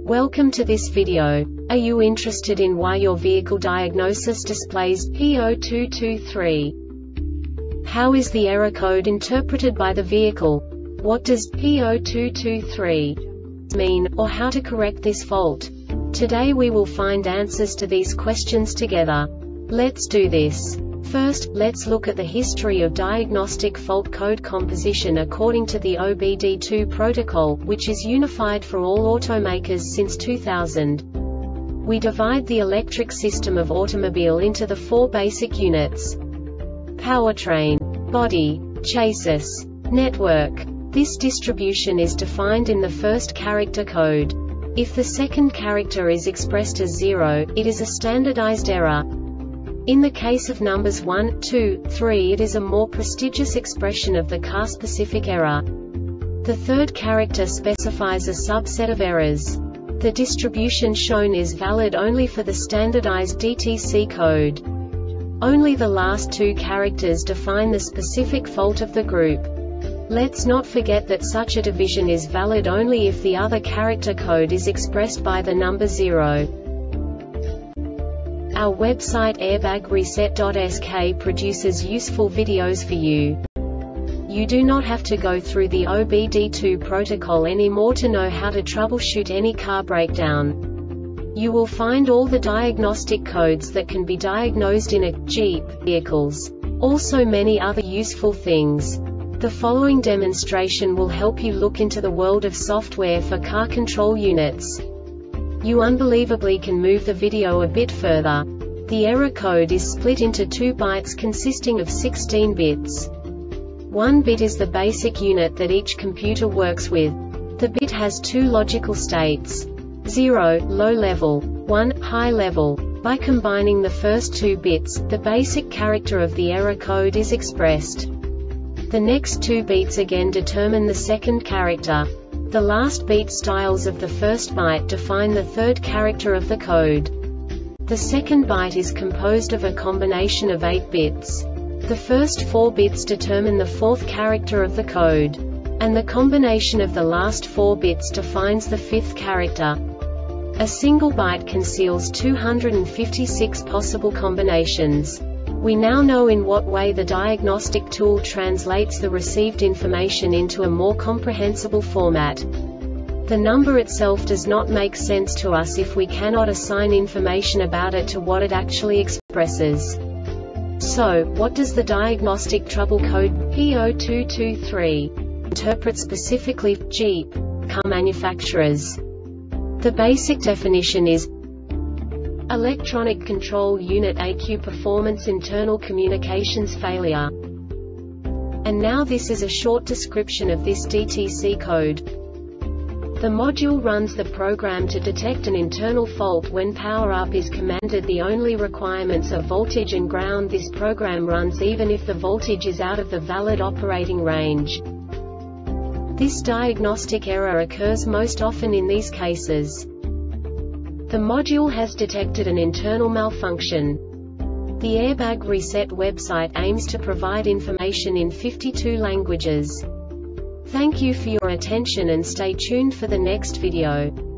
Welcome to this video. Are you interested in why your vehicle diagnosis displays P0223? How is the error code interpreted by the vehicle? What does P0223 mean, or how to correct this fault? Today we will find answers to these questions together. Let's do this. First, let's look at the history of diagnostic fault code composition according to the OBD2 protocol, which is unified for all automakers since 2000. We divide the electric system of automobile into the four basic units: powertrain, body, chassis, network. This distribution is defined in the first character code. If the second character is expressed as 0, it is a standardized error. In the case of numbers 1, 2, 3, it is a more prestigious expression of the car-specific error. The third character specifies a subset of errors. The distribution shown is valid only for the standardized DTC code. Only the last two characters define the specific fault of the group. Let's not forget that such a division is valid only if the other character code is expressed by the number 0. Our website airbagreset.sk produces useful videos for you. You do not have to go through the OBD2 protocol anymore to know how to troubleshoot any car breakdown. You will find all the diagnostic codes that can be diagnosed in a Jeep vehicles. Also many other useful things. The following demonstration will help you look into the world of software for car control units. You unbelievably can move the video a bit further. The error code is split into 2 bytes consisting of 16 bits. 1 bit is the basic unit that each computer works with. The bit has 2 logical states: 0, low level, 1, high level. By combining the first 2 bits, the basic character of the error code is expressed. The next 2 beats again determine the second character. The last beat styles of the first byte define the third character of the code. The second byte is composed of a combination of 8 bits. The first 4 bits determine the fourth character of the code. And the combination of the last 4 bits defines the fifth character. A single byte conceals 256 possible combinations. We now know in what way the diagnostic tool translates the received information into a more comprehensible format. The number itself does not make sense to us if we cannot assign information about it to what it actually expresses. So, what does the diagnostic trouble code P0223 interpret specifically for Jeep car manufacturers? The basic definition is Electronic Control Unit ECU Performance Internal Communications Failure. And now this is a short description of this DTC code. The module runs the program to detect an internal fault when power up is commanded. The only requirements are voltage and ground. This program runs even if the voltage is out of the valid operating range. This diagnostic error occurs most often in these cases. The module has detected an internal malfunction. The Airbag Reset website aims to provide information in 52 languages. Thank you for your attention and stay tuned for the next video.